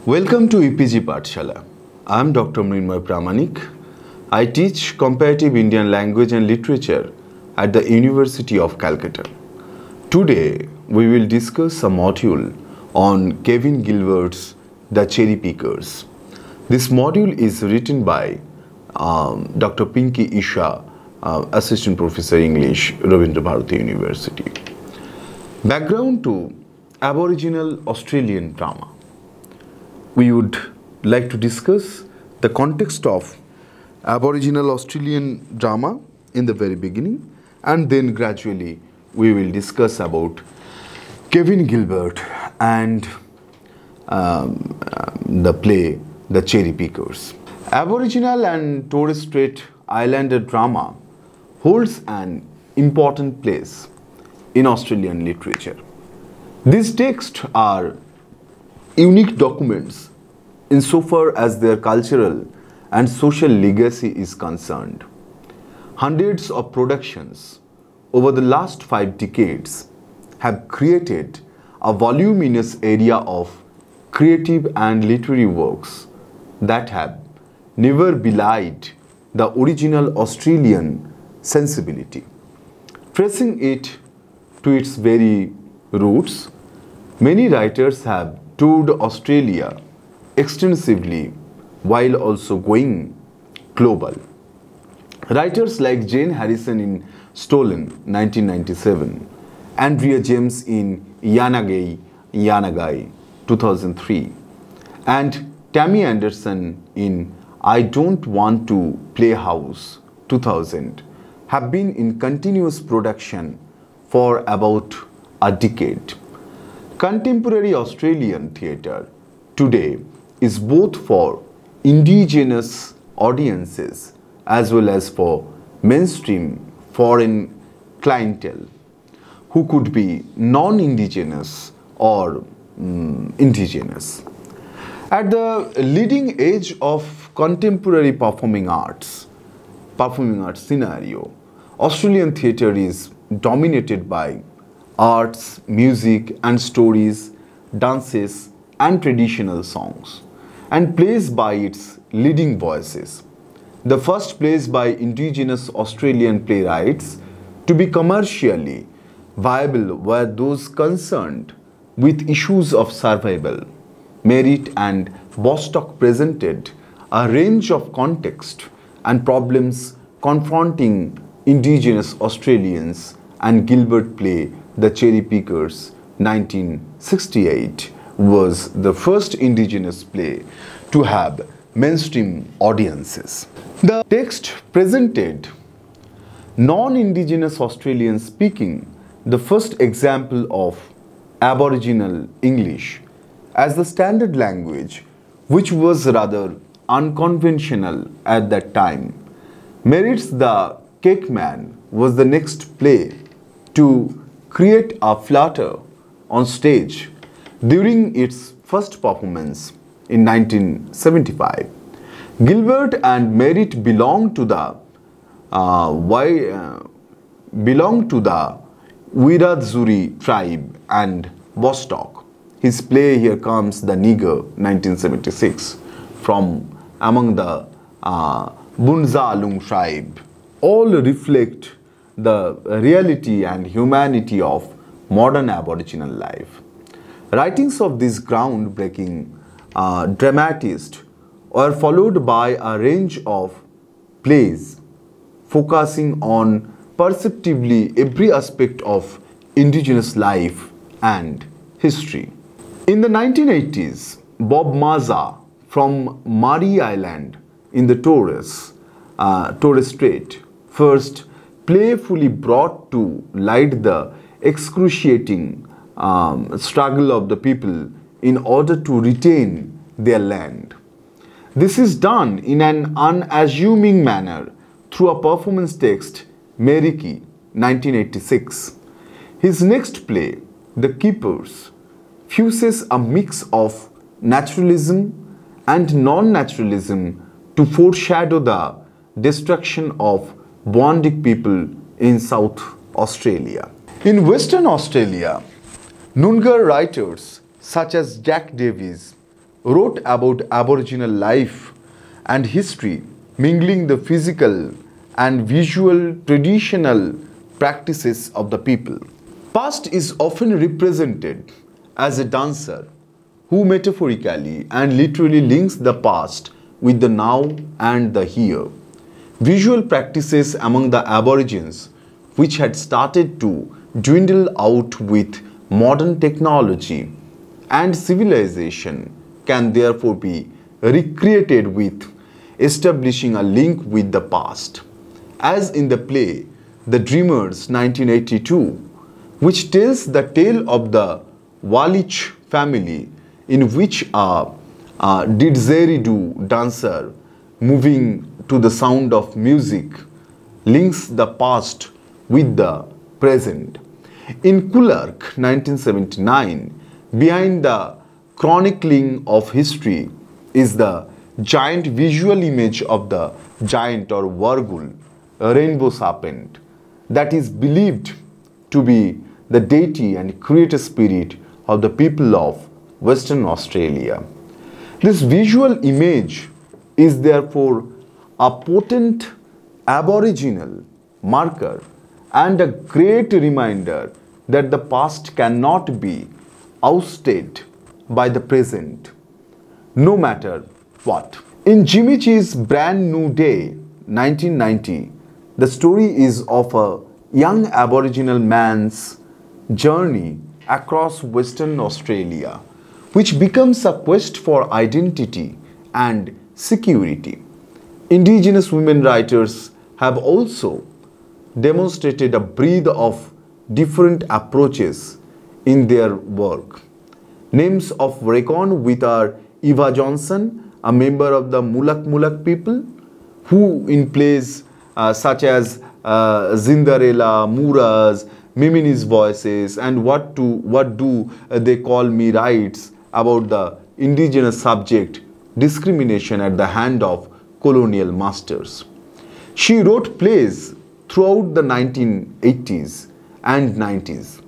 Welcome to EPG Pathshala. I am Dr. Mrinmoy Pramanik. I teach comparative Indian language and literature at the University of Calcutta. Today, we will discuss a module on Kevin Gilbert's The Cherry Pickers. This module is written by Dr. Pinky Isha, Assistant Professor English, Rabindra Bharati University. Background to Aboriginal Australian drama. We would like to discuss the context of Aboriginal Australian drama in the very beginning, and then gradually we will discuss about Kevin Gilbert and the play The Cherry Pickers. Aboriginal and Torres Strait Islander drama holds an important place in Australian literature. These texts are unique documents insofar as their cultural and social legacy is concerned. Hundreds of productions over the last 5 decades have created a voluminous area of creative and literary works that have never belied the original Australian sensibility. Tracing it to its very roots, many writers have toured Australia extensively while also going global. Writers like Jane Harrison in Stolen 1997, Andrea James in Yanagai 2003, and Tammy Anderson in I Don't Want to Play House 2000 have been in continuous production for about a decade. Contemporary Australian theatre today is both for indigenous audiences as well as for mainstream foreign clientele who could be non-indigenous or indigenous. At the leading edge of contemporary performing arts scenario, Australian theatre is dominated by arts, music and stories, dances and traditional songs, and plays by its leading voices. The first plays by indigenous Australian playwrights to be commercially viable were those concerned with issues of survival. Merritt and Bostock presented a range of context and problems confronting indigenous Australians, and Gilbert play The Cherry Pickers 1968 was the first indigenous play to have mainstream audiences. The text presented non-indigenous Australians speaking the first example of Aboriginal English as the standard language, which was rather unconventional at that time. Merritt's The Cake Man was the next play to create a flutter on stage during its first performance in 1975. Gilbert and Merritt belong to the Wiradjuri tribe and Bostock. His play Here Comes the Nigger 1976 from among the Bunzalung tribe all reflect the reality and humanity of modern Aboriginal life. Writings of this groundbreaking dramatist were followed by a range of plays focusing on perceptively every aspect of indigenous life and history. In the 1980s, Bob Mazza from Murray Island in the Torres Strait first playfully brought to light the excruciating struggle of the people in order to retain their land. This is done in an unassuming manner through a performance text, Meriki, 1986. His next play, The Keepers, fuses a mix of naturalism and non-naturalism to foreshadow the destruction of Boondik people in South Australia. In Western Australia, Noongar writers such as Jack Davies wrote about Aboriginal life and history, mingling the physical and visual traditional practices of the people. Past is often represented as a dancer who metaphorically and literally links the past with the now and the here. Visual practices among the Aborigines, which had started to dwindle out with modern technology and civilization, can therefore be recreated with establishing a link with the past. As in the play The Dreamers 1982, which tells the tale of the Walich family, in which a didgeridoo dancer moving to the sound of music links the past with the present. In Kulurk 1979, behind the chronicling of history is the giant visual image of the giant or Wargul, a rainbow serpent, that is believed to be the deity and creator spirit of the people of Western Australia. This visual image is therefore a potent aboriginal marker and a great reminder that the past cannot be ousted by the present, no matter what. In Jimmy G's Brand New Day 1990, the story is of a young Aboriginal man's journey across Western Australia, which becomes a quest for identity and security. Indigenous women writers have also demonstrated a breadth of different approaches in their work. Names of reckon with are Eva Johnson, a member of the Mulak people, who in plays such as Zindarella, Muras, Mimini's Voices, and What Do They Call Me writes about the indigenous subject discrimination at the hand of colonial masters. She wrote plays throughout the 1980s and 90s.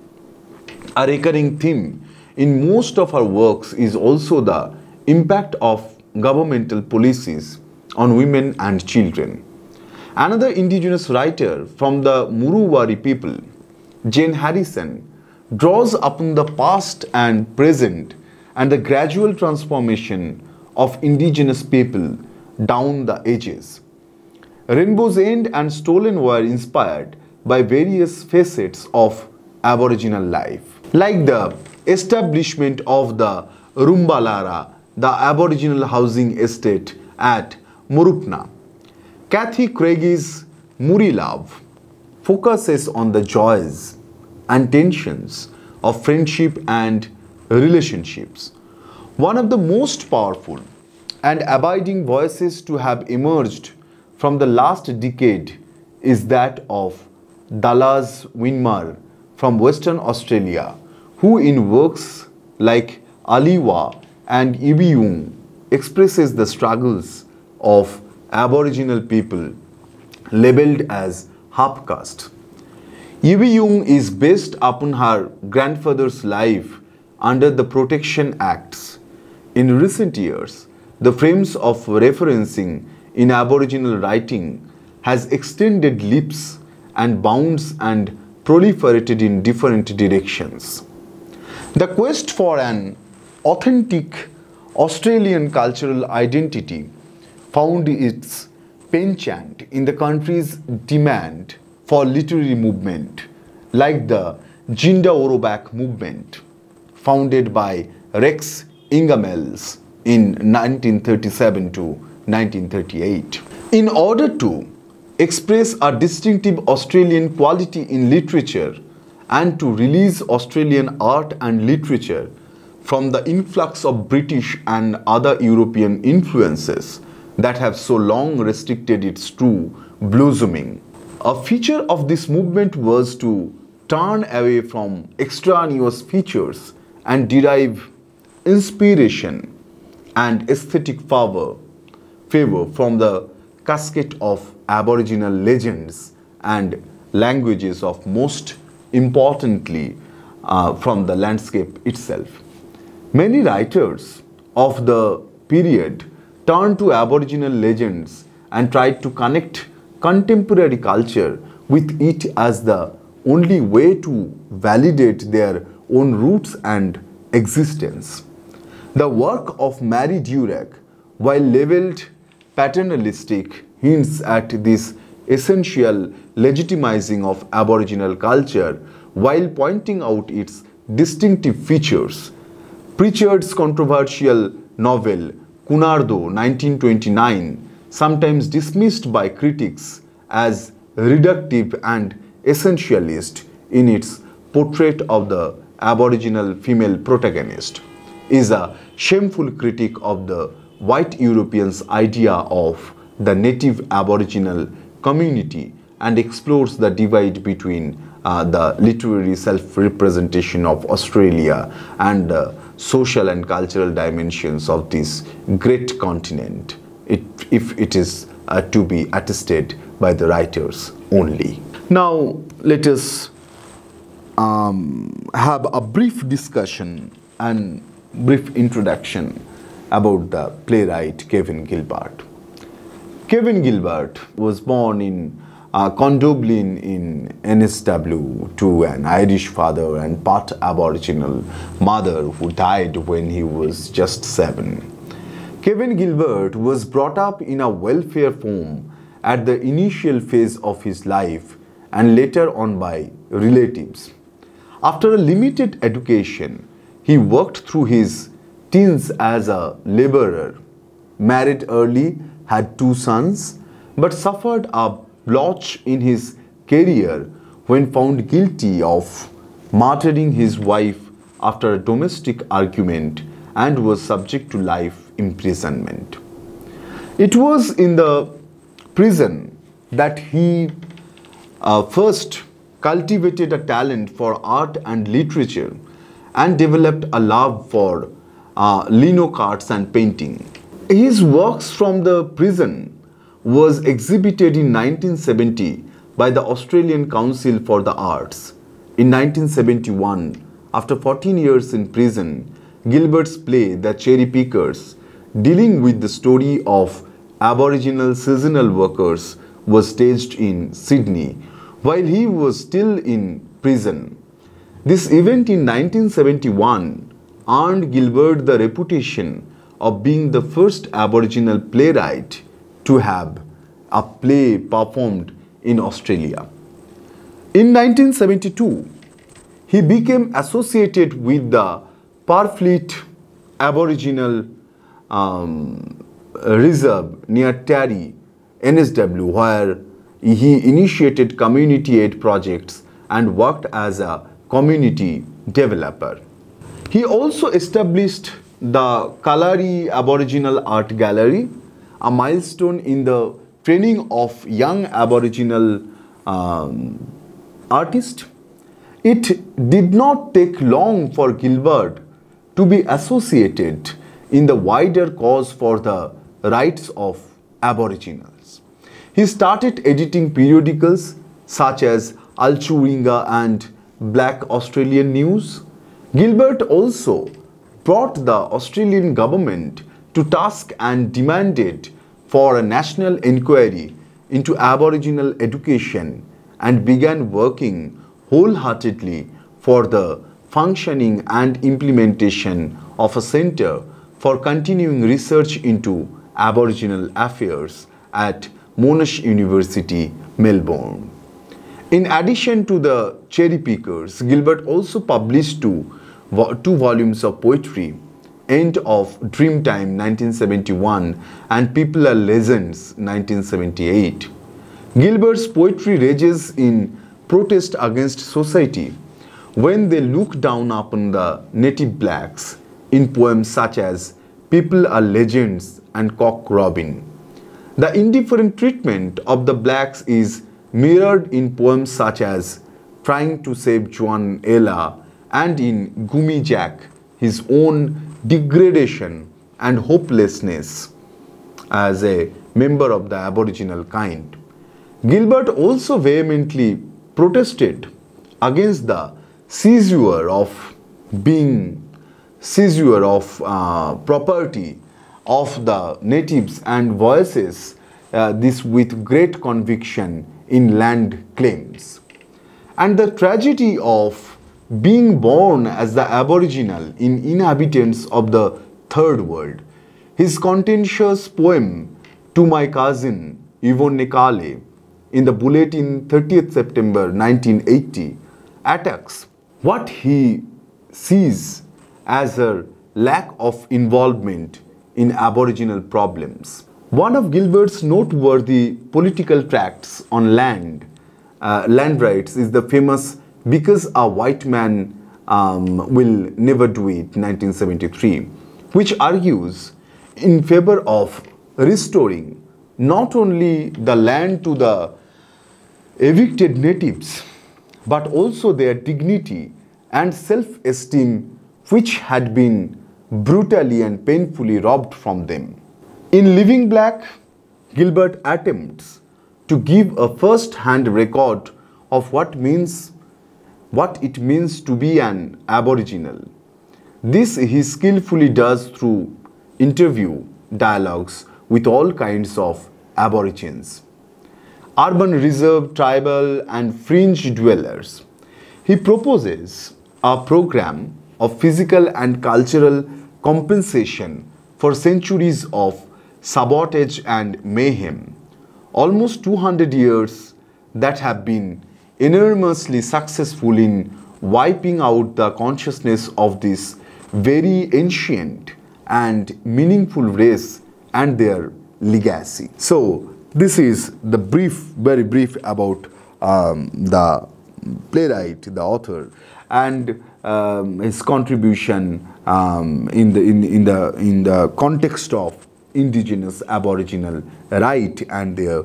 A recurring theme in most of her works is also the impact of governmental policies on women and children. Another indigenous writer from the Muruwari people, Jane Harrison, draws upon the past and present and the gradual transformation of indigenous people down the ages. Rainbow's End and Stolen were inspired by various facets of Aboriginal life, like the establishment of the Rumbalara, the Aboriginal housing estate at Murupna. Kathy Craig's Muri Love focuses on the joys and tensions of friendship and relationships. One of the most powerful and abiding voices to have emerged from the last decade is that of Dallas Winmar from Western Australia, who in works like Aliwa and Ibiyung expresses the struggles of Aboriginal people labelled as half caste. Ibiyung is based upon her grandfather's life under the Protection Acts. In recent years, the frames of referencing in Aboriginal writing has extended leaps and bounds and proliferated in different directions. The quest for an authentic Australian cultural identity found its penchant in the country's demand for literary movement, like the Jinda Orobak movement, founded by Rex Ingamels in 1937 to 1938. In order to express a distinctive Australian quality in literature and to release Australian art and literature from the influx of British and other European influences that have so long restricted its true blossoming. A feature of this movement was to turn away from extraneous features and derive inspiration and aesthetic favor from the cascade of Aboriginal legends and languages, of most importantly from the landscape itself. Many writers of the period turned to Aboriginal legends and tried to connect contemporary culture with it as the only way to validate their own roots and existence. The work of Mary Durack, while labeled paternalistic, hints at this essential legitimizing of Aboriginal culture while pointing out its distinctive features. Pritchard's controversial novel Cunardo 1929, sometimes dismissed by critics as reductive and essentialist in its portrait of the Aboriginal female protagonist, is a shameful critique of the white Europeans' idea of the native Aboriginal community and explores the divide between the literary self-representation of Australia and the social and cultural dimensions of this great continent, if it is to be attested by the writers only. Now, let us have a brief discussion and brief introduction about the playwright Kevin Gilbert. Kevin Gilbert was born in Condobolin in NSW to an Irish father and part Aboriginal mother who died when he was just 7. Kevin Gilbert was brought up in a welfare home at the initial phase of his life and later on by relatives. After a limited education, he worked through his teens as a laborer, married early, had 2 sons, but suffered a blotch in his career when found guilty of murdering his wife after a domestic argument and was subject to life imprisonment. It was in the prison that he first cultivated a talent for art and literature and developed a love for lino carts and painting. His works from the prison was exhibited in 1970 by the Australian Council for the Arts. In 1971, after 14 years in prison, Gilbert's play The Cherry Pickers, dealing with the story of Aboriginal seasonal workers, was staged in Sydney while he was still in prison. This event in 1971 earned Gilbert the reputation of being the first Aboriginal playwright to have a play performed in Australia. In 1972, he became associated with the Parfleet Aboriginal Reserve near Taree, NSW, where he initiated community aid projects and worked as a community developer. He also established the Kalari Aboriginal Art Gallery, a milestone in the training of young Aboriginal artists. It did not take long for Gilbert to be associated in the wider cause for the rights of Aboriginals. He started editing periodicals such as Alchuringa and Black Australian News. Gilbert also brought the Australian government to task and demanded for a national inquiry into Aboriginal education and began working wholeheartedly for the functioning and implementation of a centre for continuing research into Aboriginal affairs at Monash University, Melbourne. In addition to the Cherry Pickers, Gilbert also published two volumes of poetry, End of Dreamtime 1971 and People Are Legends 1978. Gilbert's poetry rages in protest against society when they look down upon the native blacks in poems such as People Are Legends and Cock Robin. The indifferent treatment of the blacks is mirrored in poems such as Trying to Save Joan Ella and in Gummy Jack, his own degradation and hopelessness as a member of the Aboriginal kind. Gilbert also vehemently protested against the seizure of being seizure of property of the natives and voices this with great conviction in land claims. And the tragedy of being born as the Aboriginal in inhabitants of the Third World. His contentious poem To My Cousin Yvonne Nekale in the Bulletin 30th September 1980 attacks what he sees as a lack of involvement in Aboriginal problems. One of Gilbert's noteworthy political tracts on land rights is the famous Because a White Man Will Never Do It, 1973, which argues in favor of restoring not only the land to the evicted natives, but also their dignity and self-esteem, which had been brutally and painfully robbed from them. In Living Black, Gilbert attempts to give a first-hand record of what it means to be an Aboriginal. This he skillfully does through interview dialogues with all kinds of Aborigines, urban reserve, tribal and fringe dwellers. He proposes a program of physical and cultural compensation for centuries of sabotage and mayhem, almost 200 years that have been enormously successful in wiping out the consciousness of this very ancient and meaningful race and their legacy. So this is the very brief about the playwright, the author, and his contribution in the context of indigenous Aboriginal right and their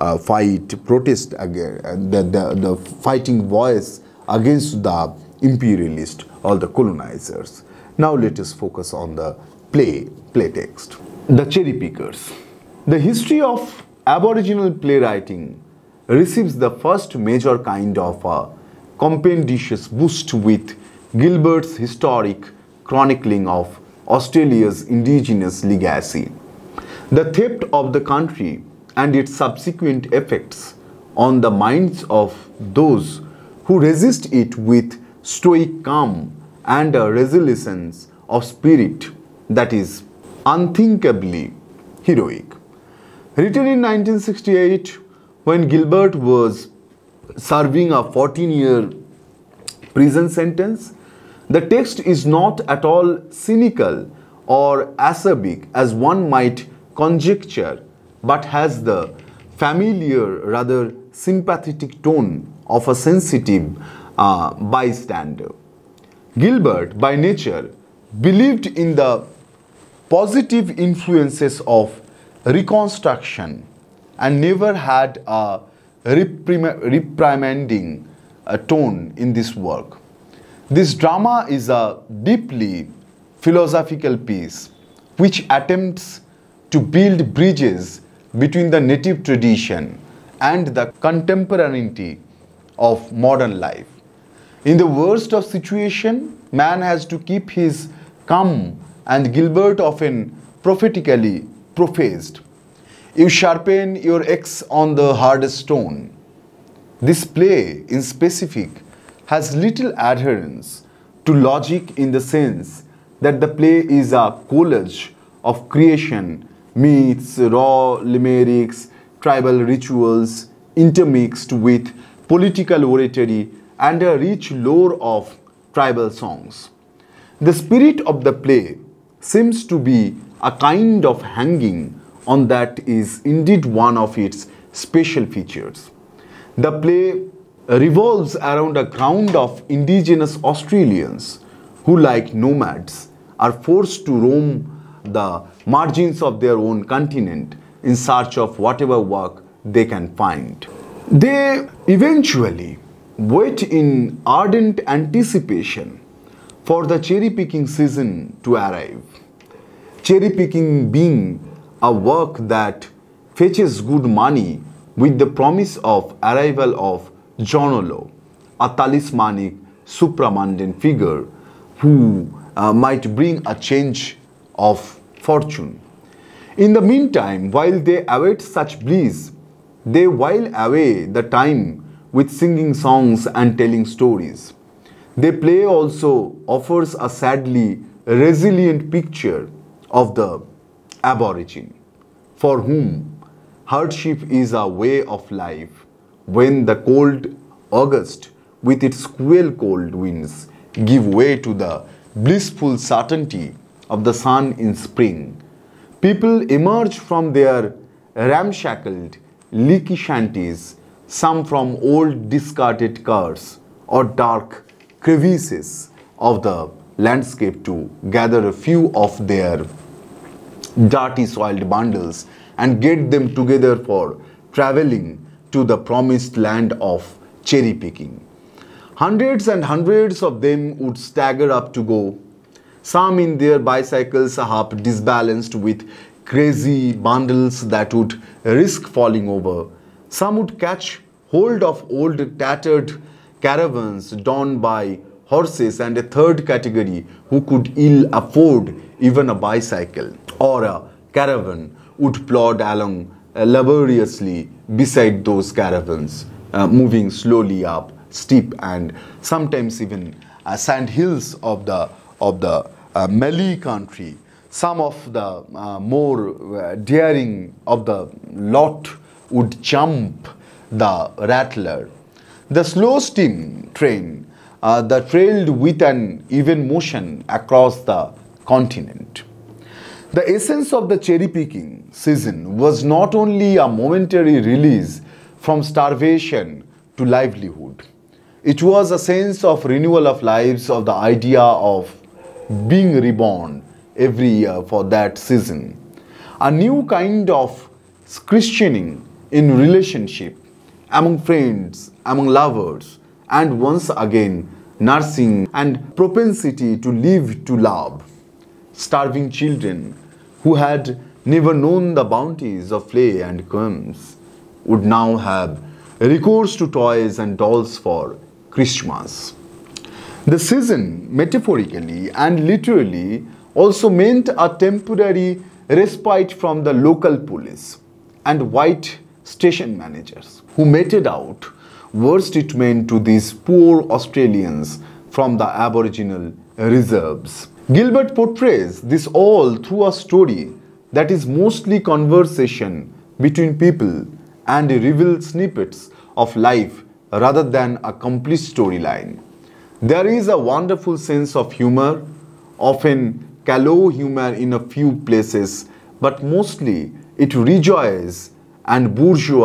protest against the fighting voice against the imperialist or the colonizers. Now let us focus on the play text. The Cherry Pickers. The history of Aboriginal playwriting receives the first major kind of a compendious boost with Gilbert's historic chronicling of Australia's indigenous legacy. The theft of the country and its subsequent effects on the minds of those who resist it with stoic calm and a resilience of spirit that is unthinkably heroic. Written in 1968, when Gilbert was serving a 14-year prison sentence, the text is not at all cynical or acerbic as one might conjecture, but has the familiar, rather sympathetic tone of a sensitive bystander. Gilbert, by nature, believed in the positive influences of reconstruction and never had a reprimanding tone in this work. This drama is a deeply philosophical piece which attempts to build bridges between the native tradition and the contemporaneity of modern life. In the worst of situation, man has to keep his calm, and Gilbert often prophetically prophesied, "You sharpen your axe on the hardest stone." This play, in specific, has little adherence to logic in the sense that the play is a collage of creation, myths, raw limericks, tribal rituals, intermixed with political oratory and a rich lore of tribal songs. The spirit of the play seems to be a kind of hanging on that is indeed one of its special features. The play revolves around a ground of indigenous Australians who, like nomads, are forced to roam the margins of their own continent in search of whatever work they can find. They eventually wait in ardent anticipation for the cherry-picking season to arrive. Cherry-picking being a work that fetches good money with the promise of arrival of Jonolo, a talismanic supramundane figure who might bring a change of fortune. In the meantime, while they await such bliss, they while away the time with singing songs and telling stories. Their play also offers a sadly resilient picture of the Aborigine, for whom hardship is a way of life. When the cold August, with its cruel cold winds, give way to the blissful certainty of the sun in spring, people emerge from their ramshackled, leaky shanties, some from old discarded cars or dark crevices of the landscape, to gather a few of their dirty soiled bundles and get them together for traveling to the promised land of cherry picking. Hundreds and hundreds of them would stagger up to go, some in their bicycles half disbalanced with crazy bundles that would risk falling over. Some would catch hold of old tattered caravans drawn by horses, and a third category who could ill afford even a bicycle or a caravan would plod along laboriously beside those caravans, moving slowly up steep and sometimes even sand hills of the Malay country. Some of the more daring of the lot would jump the rattler, the slow steam train that trailed with an even motion across the continent. The essence of the cherry picking season was not only a momentary release from starvation to livelihood. It was a sense of renewal of lives, of the idea of being reborn every year for that season. A new kind of christening in relationship, among friends, among lovers, and once again nursing and propensity to live to love. Starving children who had never known the bounties of play and games would now have recourse to toys and dolls for Christmas. The season, metaphorically and literally, also meant a temporary respite from the local police and white station managers who meted out worse treatment to these poor Australians from the Aboriginal reserves. Gilbert portrays this all through a story that is mostly conversation between people and reveals snippets of life rather than a complete storyline. There is a wonderful sense of humor, often callow humor in a few places, but mostly it rejoices and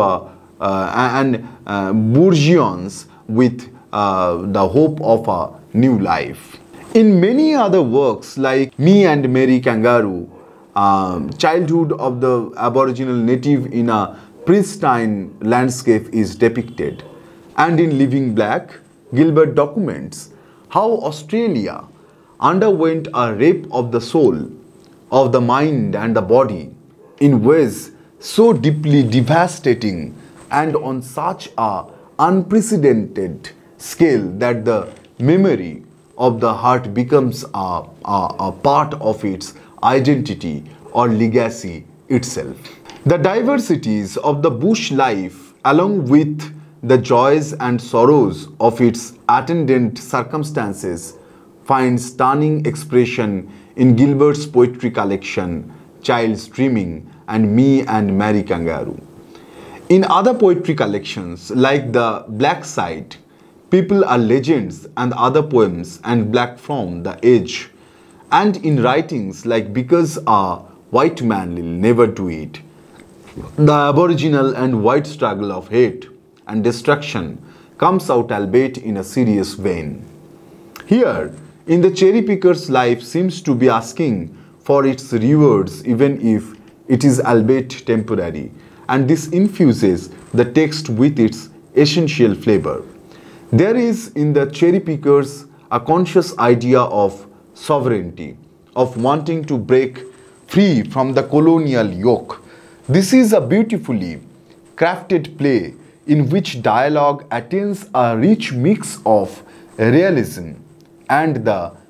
bourgeons with the hope of a new life. In many other works like Me and Mary Kangaroo, childhood of the Aboriginal native in a pristine landscape is depicted. And in Living Black, Gilbert documents how Australia underwent a rape of the soul, of the mind and the body in ways so deeply devastating and on such a unprecedented scale that the memory of the heart becomes a part of its identity or legacy itself. The diversities of the bush life, along with the joys and sorrows of its attendant circumstances, find stunning expression in Gilbert's poetry collection, Child's Dreaming and Me and Mary Kangaroo. In other poetry collections like The Black Side, People Are Legends and other poems, and Black from the Edge, and in writings like Because a White Man Will Never Do It, the Aboriginal and white struggle of hate and destruction comes out, albeit in a serious vein. Here, in the cherry picker's life seems to be asking for its rewards, even if it is albeit temporary, and this infuses the text with its essential flavor. There is in the cherry pickers a conscious idea of sovereignty, of wanting to break free from the colonial yoke. This is a beautifully crafted play in which dialogue attains a rich mix of realism and the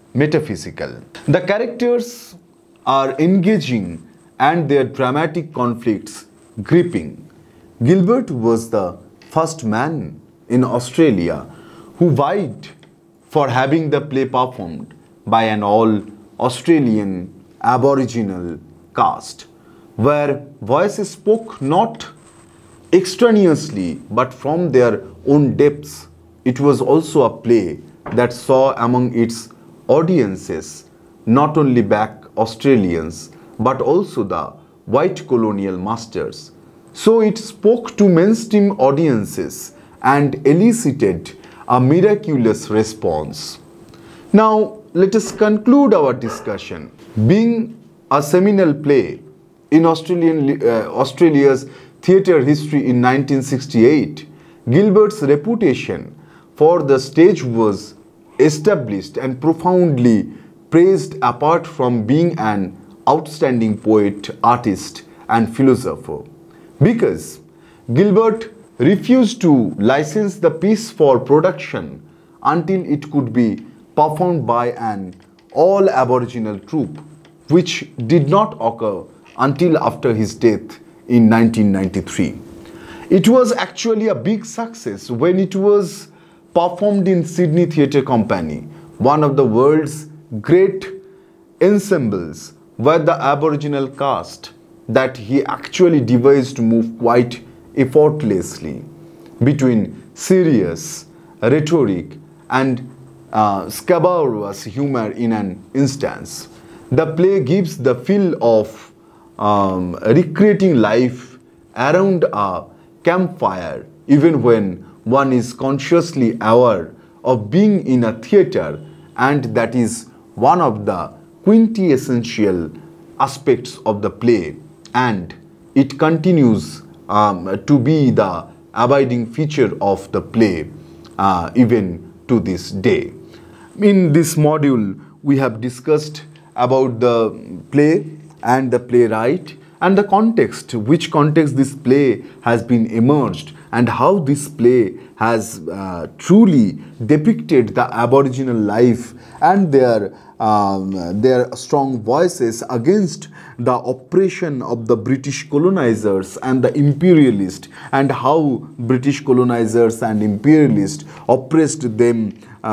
metaphysical. The characters are engaging and their dramatic conflicts gripping. Gilbert was the first man in Australia who vied for having the play performed by an all-Australian Aboriginal cast, where voices spoke not extraneously but from their own depths. It was also a play that saw among its audiences not only black Australians but also the white colonial masters. So it spoke to mainstream audiences and elicited a miraculous response. Now let us conclude our discussion. Being a seminal play in Australia's theatre history in 1968, Gilbert's reputation for the stage was established and profoundly praised apart from being an outstanding poet, artist and philosopher. Because Gilbert refused to license the piece for production until it could be performed by an all-Aboriginal troupe, which did not occur until after his death in 1993. It was actually a big success when it was performed in Sydney Theatre Company, one of the world's great ensembles, where the Aboriginal cast that he actually devised to move quite effortlessly between serious rhetoric and scabrous humor in an instance. The play gives the feel of recreating life around a campfire even when one is consciously aware of being in a theatre, and that is one of the quintessential aspects of the play, and it continues to be the abiding feature of the play even to this day. In this module, we have discussed about the play and the playwright and the context, which context this play has been emerged, and how this play has truly depicted the Aboriginal life and their strong voices against the oppression of the British colonizers and the imperialists, and how British colonizers and imperialists oppressed them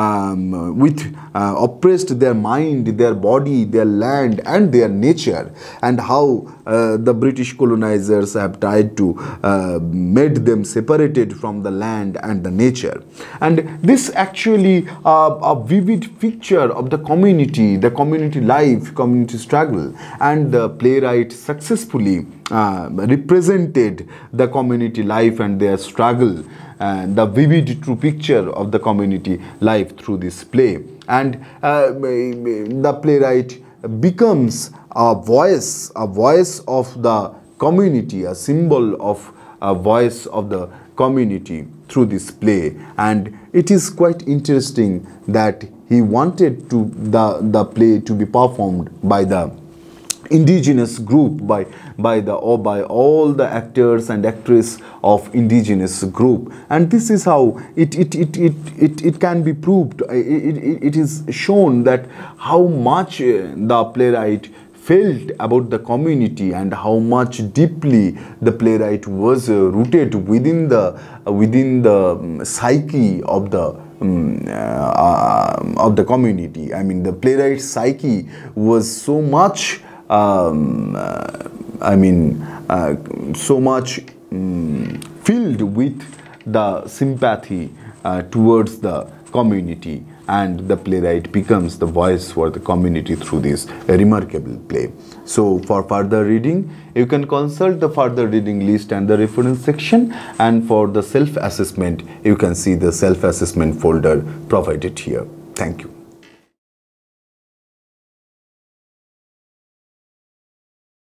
oppressed their mind, their body, their land and their nature, and how the British colonizers have tried to made them separated from the land and the nature. And this actually a vivid picture of the community life, community struggle, and the playwright successfully represented the community life and their struggle, the vivid true picture of the community life through this play. And the playwright becomes a voice of the community, a symbol of a voice of the community through this play. And it is quite interesting that he wanted to the play to be performed by the indigenous group, by all the actors and actresses of indigenous group. And this is how it can be proved, it is shown that how much the playwright felt about the community and how much deeply the playwright was rooted within the psyche of the community. I mean, the playwright's psyche was so much so much filled with the sympathy towards the community, and the playwright becomes the voice for the community through this remarkable play. So for further reading, you can consult the further reading list and the reference section, and for the self-assessment, you can see the self-assessment folder provided here. Thank you.